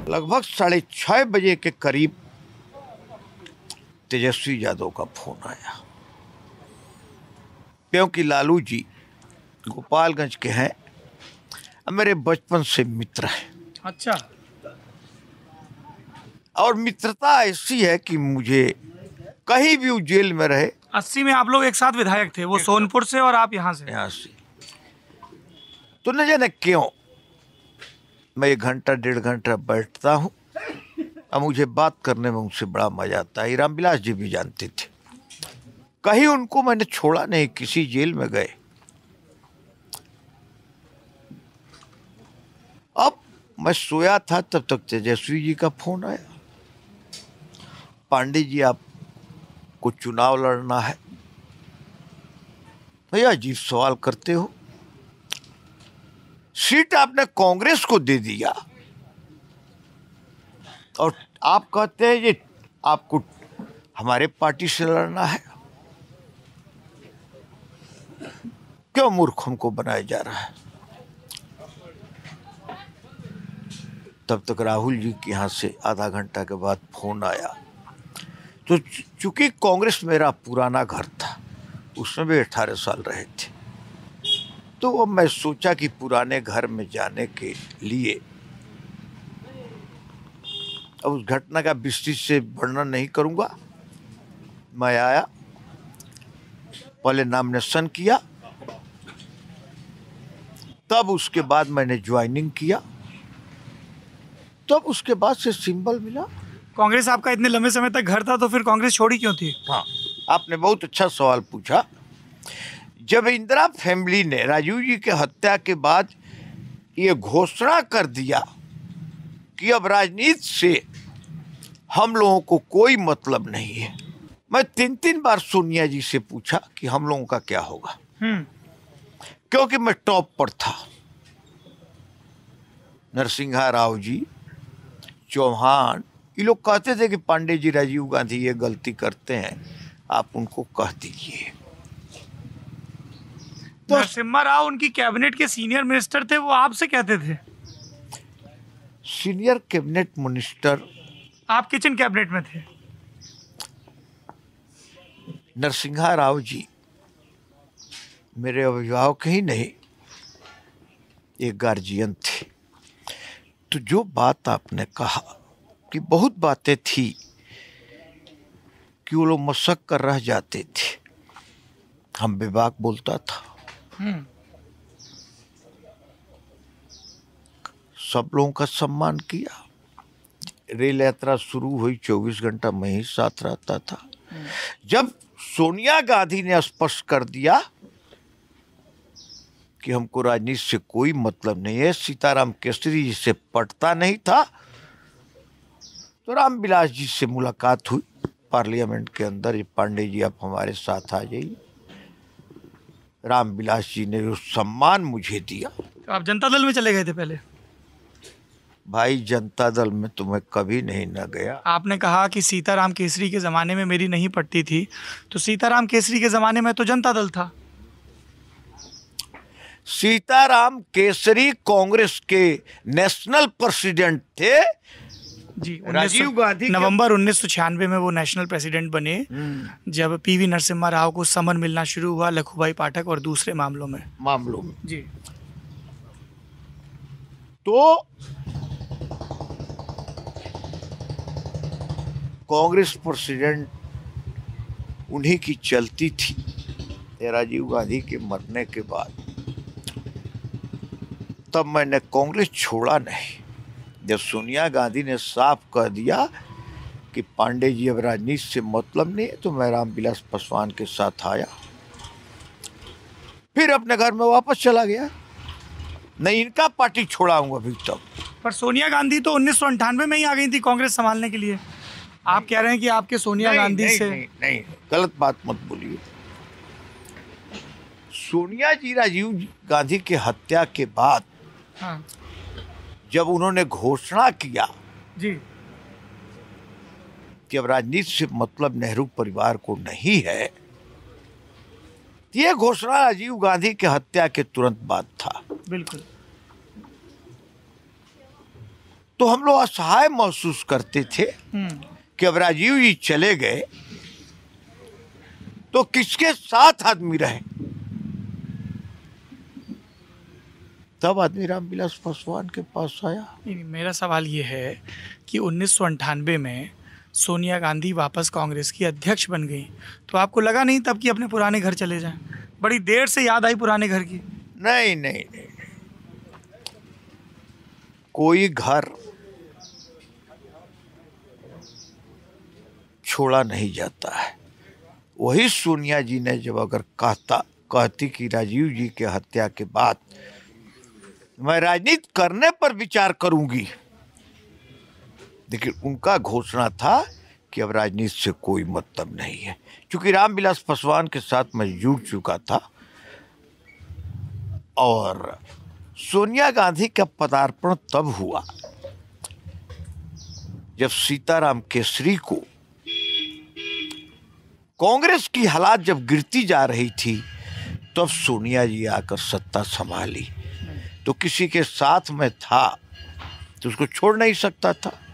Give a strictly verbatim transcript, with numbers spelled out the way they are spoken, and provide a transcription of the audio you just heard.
लगभग साढ़े छः बजे के करीब तेजस्वी यादव का फोन आया, क्योंकि लालू जी गोपालगंज के हैं, मेरे बचपन से मित्र हैं। अच्छा। और मित्रता ऐसी है कि मुझे कहीं भी वो जेल में रहे। अस्सी में आप लोग एक साथ विधायक थे, वो सोनपुर से और आप यहाँ से? यहाँ से। तो न जाने क्यों मैं एक घंटा डेढ़ घंटा बैठता हूँ और मुझे बात करने में उनसे बड़ा मजा आता है। रामविलास जी भी जानते थे, कहीं उनको मैंने छोड़ा नहीं, किसी जेल में गए। अब मैं सोया था तब तक तेजस्वी जी का फोन आया, पांडे जी आपको चुनाव लड़ना है। भैया अजीब सवाल करते हो, सीट आपने कांग्रेस को दे दिया और आप कहते हैं ये आपको हमारे पार्टी से लड़ना है। क्यों मूर्ख हमको बनाया जा रहा है। तब तक राहुल जी के यहाँ से आधा घंटा के बाद फोन आया। तो चूंकि कांग्रेस मेरा पुराना घर था, उसमें भी अठारह साल रहे थे, तो अब मैं सोचा कि पुराने घर में जाने के लिए, अब उस घटना का विस्तृत से वर्णन नहीं करूंगा। मैं आया, पहले नॉमिनेशन किया, तब उसके बाद मैंने ज्वाइनिंग किया, तब उसके बाद से सिंबल मिला। कांग्रेस आपका इतने लंबे समय तक घर था, तो फिर कांग्रेस छोड़ी क्यों थी? हाँ, आपने बहुत अच्छा सवाल पूछा। जब इंदिरा फैमिली ने राजीव जी के हत्या के बाद ये घोषणा कर दिया कि अब राजनीति से हम लोगों को कोई मतलब नहीं है, मैं तीन तीन बार सोनिया जी से पूछा कि हम लोगों का क्या होगा, क्योंकि मैं टॉप पर था। नरसिंहा राव जी, चौहान, ये लोग कहते थे कि पांडे जी राजीव गांधी ये गलती करते हैं, आप उनको कह दीजिए। तो नरसिम्हा राव उनकी कैबिनेट के सीनियर मिनिस्टर थे, वो आपसे कहते थे? Senior cabinet minister? आप किचन कैबिनेट में थे। नरसिंहा राव जी मेरे अभिभावक ही नहीं, एक गार्जियन थे। तो जो बात आपने कहा कि बहुत बातें थी कि वो लोग मशक कर रह जाते थे, हम बेबाक बोलता था। सब लोगों का सम्मान किया। रेल यात्रा शुरू हुई, चौबीस घंटा मैं ही साथ रहता था। जब सोनिया गांधी ने स्पष्ट कर दिया कि हमको राजनीति से कोई मतलब नहीं है, सीताराम केसरी जी से पटता नहीं था, तो रामविलास जी से मुलाकात हुई पार्लियामेंट के अंदर। ये पांडे जी आप हमारे साथ आ जाइए। रामविलास जी ने जो सम्मान मुझे दिया। तो आप जनता दल में चले गए थे पहले? भाई जनता दल में तो मैं कभी नहीं न गया। आपने कहा कि सीताराम केसरी के ज़माने में मेरी नहीं पड़ती थी, तो सीताराम केसरी के ज़माने में तो जनता दल था। सीताराम केसरी कांग्रेस के नेशनल प्रेसिडेंट थे जी। राजीव गांधी नवंबर उन्नीस सौ छियानवे में वो नेशनल प्रेसिडेंट बने, जब पीवी नरसिम्हा राव को समन मिलना शुरू हुआ लखूभाई पाठक और दूसरे मामलों में मामलों में जी। तो कांग्रेस प्रेसिडेंट उन्हीं की चलती थी। राजीव गांधी के मरने के बाद तब मैंने कांग्रेस छोड़ा नहीं। जब सोनिया गांधी ने साफ कह दिया कि पांडे जी अब राजनीति से मतलब नहीं है, तो मैं रामविलास पासवान के साथ आया, फिर अपने घर में वापस चला गया। नहीं इनका पार्टी छोड़ा हूं अभी तक। पर सोनिया गांधी तो उन्नीस सौ अंठानवे में ही आ गई थी कांग्रेस संभालने के लिए। आप कह रहे हैं कि आपके सोनिया नहीं, गांधी नहीं, से नहीं, नहीं, गलत बात मत बोलिए। सोनिया जी राजीव गांधी के हत्या के बाद हाँ। जब उन्होंने घोषणा किया जी कि अब राजनीति से मतलब नेहरू परिवार को नहीं है, ये घोषणा राजीव गांधी के हत्या के तुरंत बाद था। बिल्कुल। तो हम लोग असहाय महसूस करते थे हम्म, कि अब राजीव जी चले गए तो किसके साथ आदमी रहे। तब आदमी रामविलास पासवान के पास आया। नहीं, नहीं, मेरा सवाल ये है कि उन्नीस सौ अंठानवे में सोनिया गांधी वापस कांग्रेस की अध्यक्ष बन गई, तो आपको लगा नहीं तब कि अपने पुराने घर चले जाएं? बड़ी देर से याद आई पुराने घर की। नहीं नहीं नहीं, कोई घर छोड़ा नहीं जाता है। वही सोनिया जी ने जब अगर कहता कहती कि राजीव जी के हत्या के बाद मैं राजनीति करने पर विचार करूंगी, लेकिन उनका घोषणा था कि अब राजनीति से कोई मतलब नहीं है। क्योंकि रामविलास पासवान के साथ मैं जुड़ चुका था और सोनिया गांधी का पदार्पण तब हुआ जब सीताराम केसरी को कांग्रेस की हालात जब गिरती जा रही थी, तब सोनिया जी आकर सत्ता संभाली। तो किसी के साथ में था तो उसको छोड़ नहीं सकता था।